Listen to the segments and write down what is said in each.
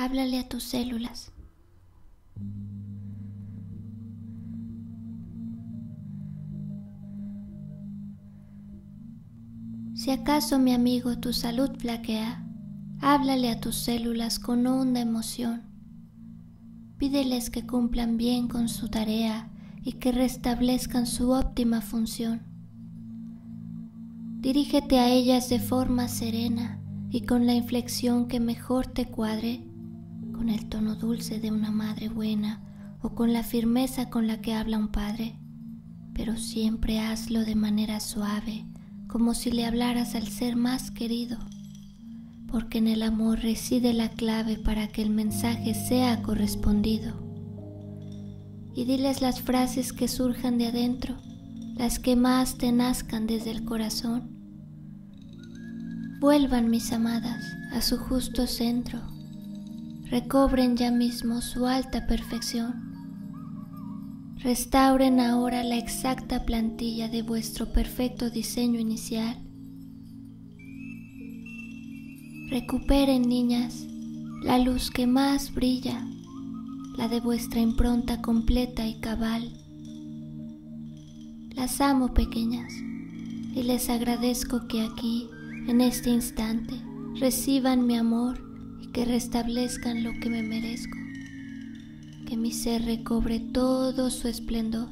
Háblale a tus células. Si acaso, mi amigo, tu salud flaquea, háblale a tus células con honda emoción. Pídeles que cumplan bien con su tarea y que restablezcan su óptima función. Dirígete a ellas de forma serena y con la inflexión que mejor te cuadre, con el tono dulce de una madre buena o con la firmeza con la que habla un padre, pero siempre hazlo de manera suave, como si le hablaras al ser más querido, porque en el amor reside la clave para que el mensaje sea correspondido. Y diles las frases que surjan de adentro, las que más te nazcan desde el corazón. Vuelvan, mis amadas, a su justo centro, recobren ya mismo su alta perfección. Restauren ahora la exacta plantilla de vuestro perfecto diseño inicial. Recuperen, niñas, la luz que más brilla, la de vuestra impronta completa y cabal. Las amo, pequeñas, y les agradezco que aquí, en este instante, reciban mi amor y que restablezcan lo que me merezco. Que mi ser recobre todo su esplendor.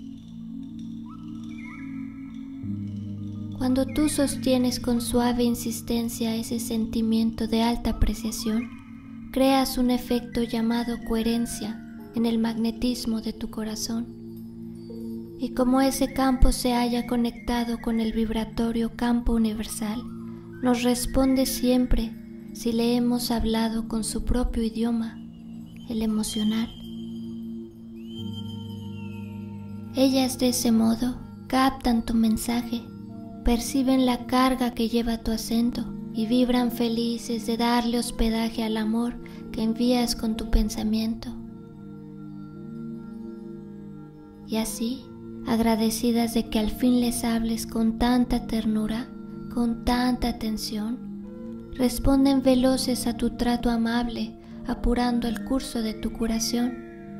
Cuando tú sostienes con suave insistencia ese sentimiento de alta apreciación, creas un efecto llamado coherencia en el magnetismo de tu corazón. Y como ese campo se haya conectado con el vibratorio campo universal, nos responde siempre si le hemos hablado con su propio idioma, el emocional. Ellas de ese modo captan tu mensaje, perciben la carga que lleva tu acento y vibran felices de darle hospedaje al amor que envías con tu pensamiento. Y así, agradecidas de que al fin les hables con tanta ternura, con tanta atención, responden veloces a tu trato amable, apurando el curso de tu curación.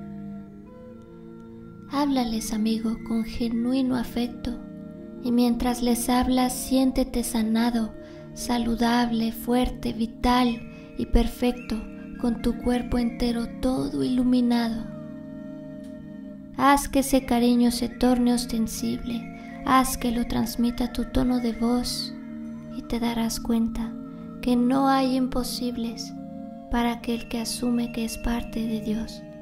Háblales, amigo, con genuino afecto, y mientras les hablas, siéntete sanado, saludable, fuerte, vital y perfecto, con tu cuerpo entero todo iluminado. Haz que ese cariño se torne ostensible, haz que lo transmita tu tono de voz, y te darás cuenta que no hay imposibles para aquel que asume que es parte de Dios.